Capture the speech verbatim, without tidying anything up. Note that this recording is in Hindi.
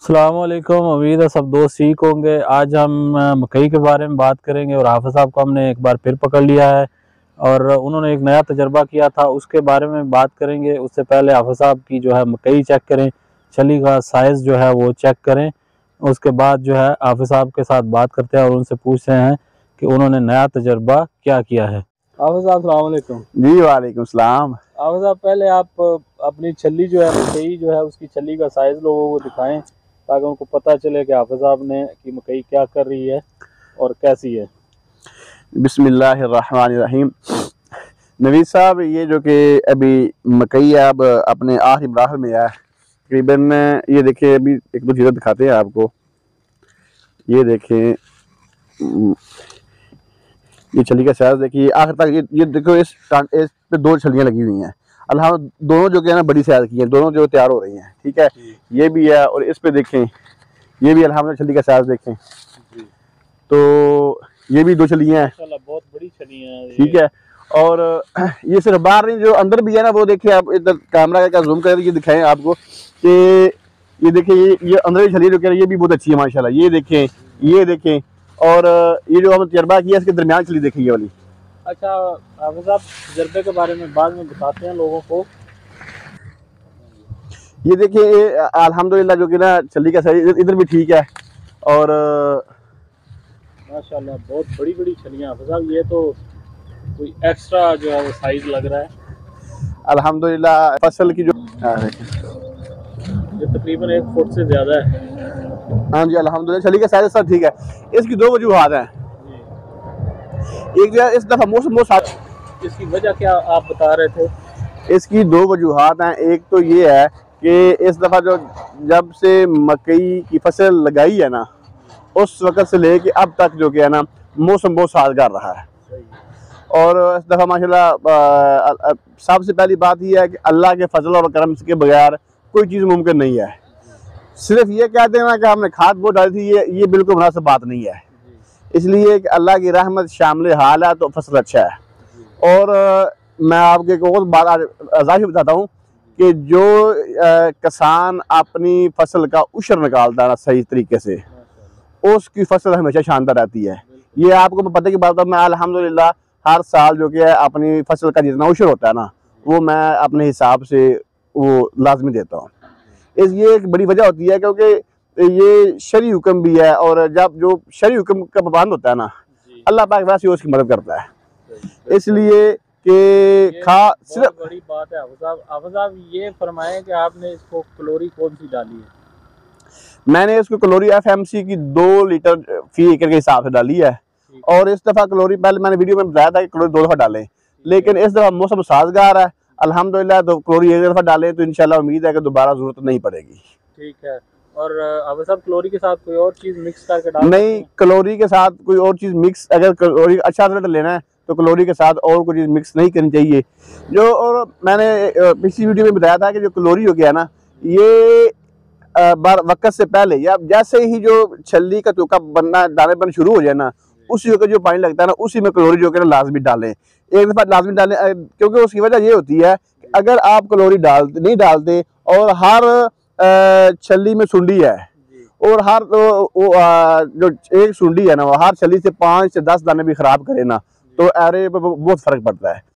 अस्सलामुअलैकुम। उम्मीद है सब दोस्त ठीक होंगे। आज हम अ, मकई के बारे में बात करेंगे और हाफिज़ साहब को हमने एक बार फिर पकड़ लिया है और उन्होंने एक नया तजर्बा किया था, उसके बारे में बात करेंगे। उससे पहले हाफिज़ साहब की जो है मकई चेक करें, छली का साइज़ जो है वो चेक करें। उसके बाद जो है हाफिज़ साहब के साथ बात करते हैं और उनसे पूछते हैं कि उन्होंने नया तजर्बा क्या किया है। हाफिज़ साहब अस्सलाम वालेकुम। जी वालेकुम सलाम। हाफिज़ साहब, पहले आप अपनी छली जो है मकई जो है उसकी छली का साइज़ लोगों को दिखाएं ताकि उनको पता चले कि हाफिज़ साहब ने कि मकई क्या कर रही है और कैसी है। बिस्मिल्लाहिर्रहमानिर्रहीम। नवीद साहब, ये जो कि अभी मकई अब अपने आखिरी मराहल में है तकरीबन। ये देखिए, अभी एक दो चीज़ें दिखाते हैं आपको। ये देखें, ये छली का साइज देखिए आखिर तक। ये ये देखो, इस इस पे दो छलियाँ लगी हुई हैं। अल्लाह, दोनों जो है ना बड़ी साइज की हैं, दोनों जो तैयार हो रही हैं। ठीक है, ये भी है और इस पे देखें, ये भी अल्हम्दुलिल्लाह छली का साइज देखें तो ये भी दो छलियाँ हैं, बहुत बड़ी छलियाँ हैं। ठीक है, और ये सिर्फ बाहर नहीं, जो अंदर भी है ना वो देखिए। आप इधर कैमरा का जूम कर ये दिखाएं आपको कि ये देखिए, ये ये अंदर की छली जो कह रही है ये भी बहुत अच्छी है माशाल्लाह। ये देखें, ये देखें, और ये जो हम तजर्बा किया इसके दरमियान छली देखें, ये वाली। अच्छा हाफिज़ साहब, तजर्बे के बारे में बाद में बताते हैं लोगों को। ये देखिए, ये अल्हम्दुलिल्लाह जो कि ना छली का साइज इधर भी ठीक है और माशाल्लाह बहुत बड़ी बड़ी छलियाँ। हाफिज़ साहब, ये तो कोई एक्स्ट्रा जो है वो साइज लग रहा है। अल्हम्दुलिल्लाह फसल की जो ये तकरीबन एक फुट से ज़्यादा है। हाँ जी, अल्हम्दुलिल्लाह छली का साइज सब ठीक है। इसकी दो वजूहात हैं। एक जो है इस दफ़ा मौसम बहुत साफ। इसकी वजह क्या आप बता रहे थे? इसकी दो वजूहात हैं। एक तो ये है कि इस दफ़ा जो जब से मकई की फसल लगाई है ना, उस वक़्त से लेके अब तक जो कि है ना मौसम बहुत साजगार रहा है। और इस दफ़ा माशाल्लाह सबसे पहली बात यह है कि अल्लाह के फजल और करम के बगैर कोई चीज़ मुमकिन नहीं है। सिर्फ ये कहते हैं ना कि हमने खाद वो डाली थी, ये ये बिल्कुल मुनासिब बात नहीं है। इसलिए कि अल्लाह की रहमत शामिल हाल है तो फसल अच्छा है। और मैं आपको एक और बात आज़ादी बताता हूँ कि जो आ, किसान अपनी फसल का उशर निकालता है ना सही तरीके से, उसकी फसल हमेशा शानदार रहती है। ये आपको पता की बात है। मैं अल्हम्दुलिल्लाह हर साल जो कि है अपनी फसल का जितना उशर होता है ना, वो मैं अपने हिसाब से वो लाजमी देता हूँ। इस ये एक बड़ी वजह होती है क्योंकि ये शरई हुक्म भी है, और जब जो शरई हुक्म का पाबंद होता है ना, अल्लाह पाक वैसे ही उसकी मदद करता है। इसलिए कि खा सिर्फ बड़ी बात है। हाफिज़ साहब, ये फरमाएं कि आपने इसको क्लोरी कौन सी डाली है? मैंने इसको क्लोरी एफ एम सी की दो लीटर फी एकड़ के हिसाब से डाली है। और इस दफ़ा क्लोरी, पहले मैंने वीडियो में बताया था कि क्लोरी दो दफ़ा डालें, लेकिन इस दफ़ा मौसम साजगार है अल्हम्दुलिल्लाह, तो क्लोरी एक दफ़ा डालें तो इंशाल्लाह उम्मीद है कि दोबारा जरूरत नहीं पड़ेगी। ठीक है। और हाफिज़ साहब, क्लोरी के साथ कोई और चीज़ मिक्स करके डाल नहीं, क्लोरी के साथ कोई और चीज़ मिक्स, अगर क्लोरी अच्छा रिजल्ट लेना है तो क्लोरी के साथ और कोई चीज़ मिक्स नहीं करनी चाहिए। जो और मैंने पिछली वीडियो में बताया था कि जो क्लोरी हो गया ना, ये बार वक्त से पहले या जैसे ही जो छली का चोका बनना, दाने बनना शुरू हो जाए ना, उसी वक्त जो पानी लगता है ना, उसी में क्लोरी जो है ना लाजमी डालें। एक दफ़ा लाजमी डालें, क्योंकि उसकी वजह ये होती है कि अगर आप क्लोरी डालते नहीं डालते और हर छली में सुंडी है और हर वो जो एक सुंडी है ना, वो हर छली से पाँच से दस दाने भी खराब करे ना, तो अरे बहुत फर्क पड़ता है।